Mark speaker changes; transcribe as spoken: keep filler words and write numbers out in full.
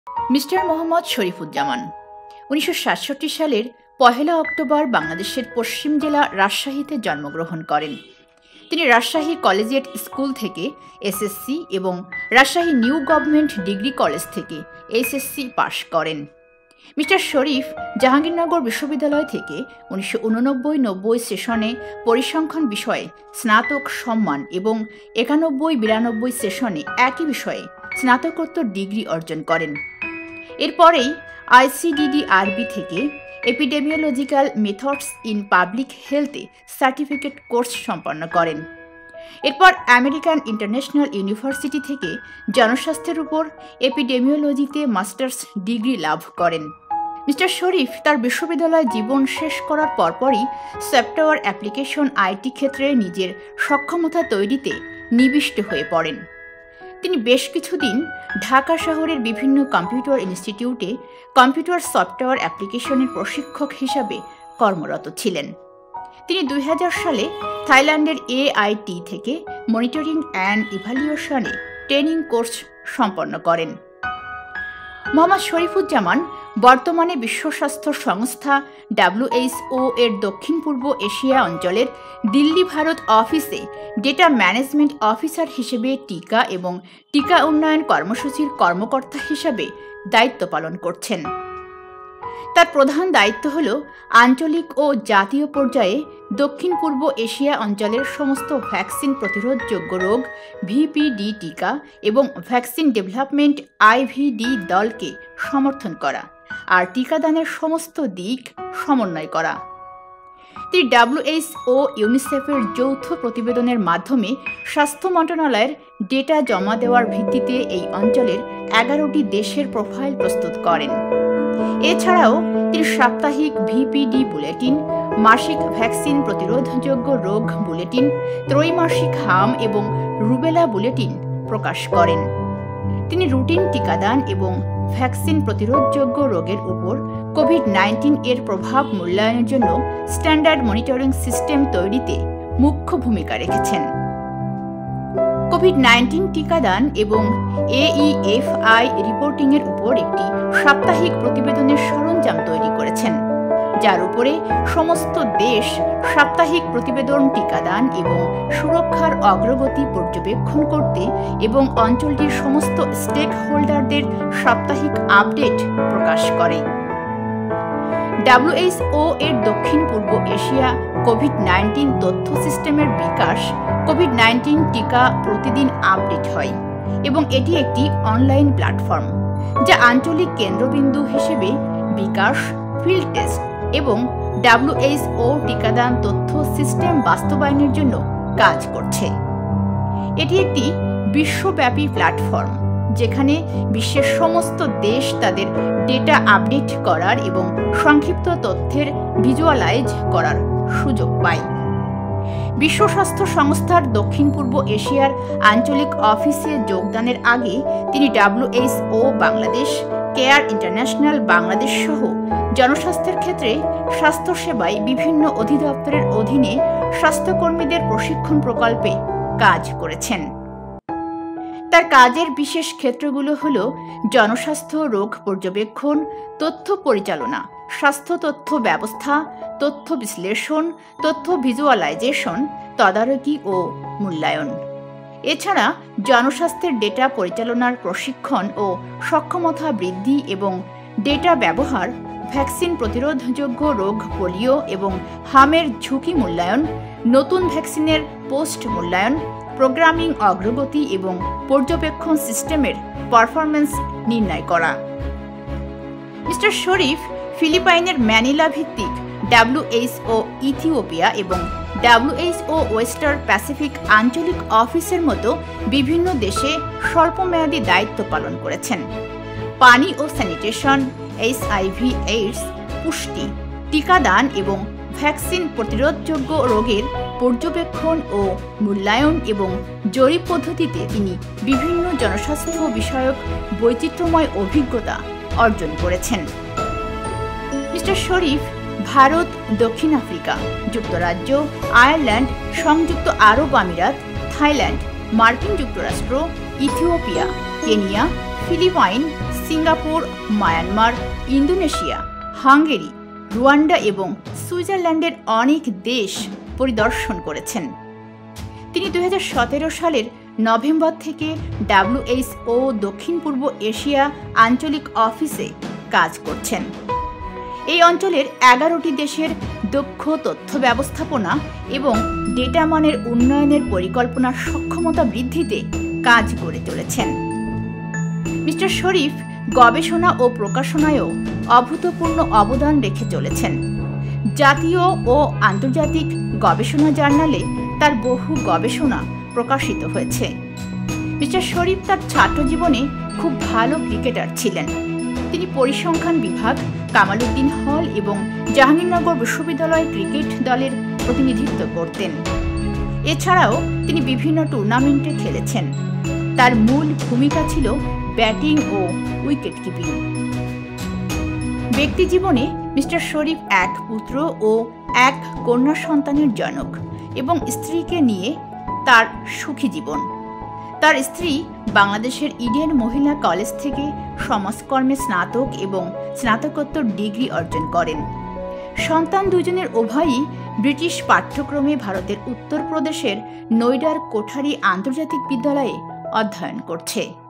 Speaker 1: Mister Mohammad Sharifuzzaman উনিশশো সাতষট্টি সালের পহেলা অক্টোবর বাংলাদেশের পশ্চিম জেলা রাজশাহীতে জন্মগ্রহণ করেন। তিনি রাজশাহী কলেজিয়েট স্কুল থেকে এসএসসি এবং Rajshahi new government degree college থেকে এইচএসসি পাশ করেন। মিস্টার শরীফ জাহাঙ্গীরনগর বিশ্ববিদ্যালয় থেকে উনিশশো উননব্বই নব্বই সেশনে পরিসংখ্যান বিষয়ে স্নাতক সম্মান এবং একানব্বই বিরানব্বই সেশনে একই বিষয়ে স্নাতকোত্তর ডিগ্রি অর্জন করেন। এরপরেই আইসিডিডিআরবি থেকে এপিডেমিওলজিক্যাল মেথডস ইন পাবলিক হেলথে সার্টিফিকেট কোর্স সম্পন্ন করেন। এরপর আমেরিকান ইন্টারন্যাশনাল ইউনিভার্সিটি থেকে জনস্বাস্থ্যের উপর এপিডেমিওলজিতে মাস্টার্স ডিগ্রি লাভ করেন। মিস্টার শরীফ তার বিশ্ববিদ্যালয় জীবন শেষ করার পরপরই সফটওয়্যার অ্যাপ্লিকেশন আইটি ক্ষেত্রে নিজের সক্ষমতা তৈরিতে নিবিষ্ট হয়ে পড়েন। তিনি বেশ কিছুদিন ঢাকা শহরের বিভিন্ন কম্পিউটার ইনস্টিটিউটে কম্পিউটার সফটওয়্যার অ্যাপ্লিকেশনের প্রশিক্ষক হিসাবে কর্মরত ছিলেন। তিনি দুই হাজার সালে থাইল্যান্ডের এআইটি থেকে মনিটরিং অ্যান্ড ইভ্যালুয়েশনে ট্রেনিং কোর্স সম্পন্ন করেন। মোহাম্মদ শরীফুজ্জামান বর্তমানে বিশ্ব স্বাস্থ্য সংস্থা ডাব্লিউএইচও এর দক্ষিণ পূর্ব এশিয়া অঞ্চলের দিল্লি ভারত অফিসে ডেটা ম্যানেজমেন্ট অফিসার হিসেবে টিকা এবং টিকা উন্নয়ন কর্মসূচির কর্মকর্তা হিসেবে দায়িত্ব পালন করছেন। তার প্রধান দায়িত্ব হল আঞ্চলিক ও জাতীয় পর্যায়ে দক্ষিণ পূর্ব এশিয়া অঞ্চলের সমস্ত ভ্যাকসিন প্রতিরোধযোগ্য রোগ ভিপিডি টিকা এবং ভ্যাকসিন ডেভেলপমেন্ট আইভিডি দলকে সমর্থন করা আর টিকাদানের সমস্ত দিক সমন্বয় করা। তিনি ডাব্লিউএইচও ইউনিসেফের যৌথ প্রতিবেদনের মাধ্যমে স্বাস্থ্য মন্ত্রণালয়ের ডেটা জমা দেওয়ার ভিত্তিতে এই অঞ্চলের এগারোটি দেশের প্রোফাইল প্রস্তুত করেন। এছাড়াও তিনি সাপ্তাহিক ভিপিডি বুলেটিন, মাসিক ভ্যাকসিন প্রতিরোধযোগ্য রোগ বুলেটিন, ত্রৈমাসিক হাম এবং রুবেলা বুলেটিন প্রকাশ করেন। তিনি রুটিন টিকাদান এবং ভ্যাকসিন প্রতিরোধযোগ্য রোগের উপর কোভিড নাইন্টিন এর প্রভাব মূল্যায়নের জন্য স্ট্যান্ডার্ড মনিটরিং সিস্টেম তৈরিতে মুখ্য ভূমিকা রেখেছেন। কোভিড নাইন্টিন টিকাদান এবং এইএফআই রিপোর্টিংয়ের উপর একটি সাপ্তাহিক প্রতিবেদনের সরঞ্জাম তৈরি করেছেন, যার উপরে সমস্ত দেশ সাপ্তাহিক প্রতিবেদন টিকাদান এবং সুরক্ষার অগ্রগতি পর্যবেক্ষণ করতে এবং অঞ্চলটির সমস্ত স্টেক হোল্ডারদের সাপ্তাহিক আপডেট প্রকাশ করে। ডাব্লিউএইচও এর দক্ষিণ পূর্ব এশিয়া কোভিড নাইন্টিন তথ্য সিস্টেমের বিকাশ কোভিড নাইন্টিন টিকা প্রতিদিন আপডেট হয় এবং এটি একটি অনলাইন প্ল্যাটফর্ম যা আঞ্চলিক কেন্দ্রবিন্দু হিসেবে বিকাশ, ফিল্ড টেস্ট এবং ডাব্লিউএইচও টিকাদান তথ্য সিস্টেম বাস্তবায়নের জন্য কাজ করছে। এটি একটি বিশ্বব্যাপী প্ল্যাটফর্ম যেখানে বিশ্বের সমস্ত দেশ তাদের ডেটা আপডেট করার এবং সংক্ষিপ্ত তথ্যের ভিজুয়ালাইজ করার সুযোগ পায়। বিশ্ব স্বাস্থ্য সংস্থার দক্ষিণ পূর্ব এশিয়ার আঞ্চলিক অফিসে যোগদানের আগে তিনি WHO Bangladesh, care international Bangladesh সহ জনস্বাস্থ্যের ক্ষেত্রে স্বাস্থ্যসেবায় বিভিন্ন অধিদপ্তরের অধীনে স্বাস্থ্যকর্মীদের প্রশিক্ষণ প্রকল্পে কাজ করেছেন। তার কাজের বিশেষ ক্ষেত্রগুলো হল জনস্বাস্থ্য রোগ পর্যবেক্ষণ, তথ্য পরিচালনা, স্বাস্থ্য তথ্য ব্যবস্থা, তথ্য বিশ্লেষণ, তথ্য ভিজুয়ালাইজেশন, তদারকি ও মূল্যায়ন। এছাড়া জনস্বাস্থ্যের ডেটা পরিচালনার প্রশিক্ষণ ও সক্ষমতা বৃদ্ধি এবং ডেটা ব্যবহার, ভ্যাকসিন প্রতিরোধযোগ্য রোগ পোলিও এবং হামের ঝুঁকি মূল্যায়ন, নতুন ভ্যাকসিনের পোস্ট মূল্যায়ন, প্রোগ্রামিং অগ্রগতি এবং পর্যবেক্ষণ সিস্টেমের পারফরম্যান্স নির্ণয় করা। মিস্টার শরীফ ফিলিপাইনের ম্যানিলা ভিত্তিক ডাব্লিউএইচও ইথিওপিয়া এবং ডাব্লিউএইচও ওয়েস্টার্ন প্যাসিফিক আঞ্চলিক অফিসের মতো বিভিন্ন দেশে স্বল্পমেয়াদী দায়িত্ব পালন করেছেন। পানি ও স্যানিটেশন, এইচআইভি এইডস, পুষ্টি, টিকাদান এবং ভ্যাকসিন প্রতিরোধযোগ্য রোগের পর্যবেক্ষণ ও মূল্যায়ন এবং জরিপ পদ্ধতিতে তিনি বিভিন্ন জনস্বাস্থ্য বিষয়ক বৈচিত্র্যময় অভিজ্ঞতা অর্জন করেছেন। মিস্টার শরীফ ভারত, দক্ষিণ আফ্রিকা, যুক্তরাজ্য, আয়ারল্যান্ড, সংযুক্ত আরব আমিরাত, থাইল্যান্ড, মার্কিন যুক্তরাষ্ট্র, Ethiopia, Kenya, Philippine, Singapore, Myanmar, Indonesia, Hungary, Rwanda এবং সুইজারল্যান্ডের অনেক দেশ পরিদর্শন করেছেন। তিনি দুই হাজার সতেরো সালের নভেম্বর থেকে ডাব্লিউএইচও দক্ষিণ পূর্ব এশিয়া আঞ্চলিক অফিসে কাজ করছেন। এই অঞ্চলের এগারোটি দেশের দক্ষ তথ্য ব্যবস্থাপনা এবং ডেটা মানের উন্নয়নের পরিকল্পনার সক্ষমতা বৃদ্ধিতে কাজ করে চলেছেন। মিস্টার শরীফ গবেষণা ও প্রকাশনায়ও অভূতপূর্ণ অবদান রেখে চলেছেন। জাতীয় ও আন্তর্জাতিক গবেষণা জার্নালে তার বহু গবেষণা প্রকাশিত হয়েছে। মিস্টার শরীফ তার ছাত্র জীবনে খুব ভালো ক্রিকেটার ছিলেন। তিনি পরিসংখ্যান বিভাগ, কামালউদ্দিন হল এবং জাহাঙ্গীরনগর বিশ্ববিদ্যালয় ক্রিকেট দলের প্রতিনিধিত্ব করতেন। এছাড়াও তিনি বিভিন্ন টুর্নামেন্টে খেলেছেন। তার মূল ভূমিকা ছিল ব্যাটিং ও উইকেট কিপিং। ব্যক্তি জীবনে মিস্টার শরীফ এক পুত্র ও এক কন্যা সন্তানের জনক এবং স্ত্রীকে নিয়ে তার সুখী জীবন। তার স্ত্রী বাংলাদেশের ইডেন মহিলা কলেজ থেকে সমাজকর্মে স্নাতক এবং স্নাতকোত্তর ডিগ্রি অর্জন করেন। সন্তান দুজনের উভয়ই ব্রিটিশ পাঠ্যক্রমে ভারতের উত্তরপ্রদেশের নয়ডার কোঠারি আন্তর্জাতিক বিদ্যালয়ে অধ্যয়ন করছে।